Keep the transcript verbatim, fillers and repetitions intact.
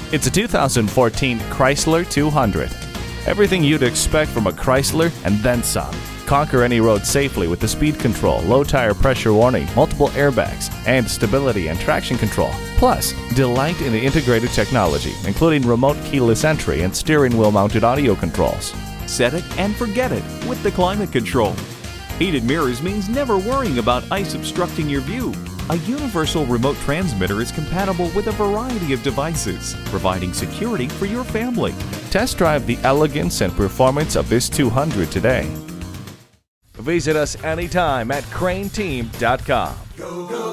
It's a two thousand fourteen Chrysler two hundred. Everything you'd expect from a Chrysler and then some. Conquer any road safely with the speed control, low tire pressure warning, multiple airbags, and stability and traction control. Plus, delight in the integrated technology, including remote keyless entry and steering wheel mounted audio controls. Set it and forget it with the climate control. Heated mirrors means never worrying about ice obstructing your view. A universal remote transmitter is compatible with a variety of devices, providing security for your family. Test drive the elegance and performance of this two hundred today. Visit us anytime at crane team dot com. Go, go.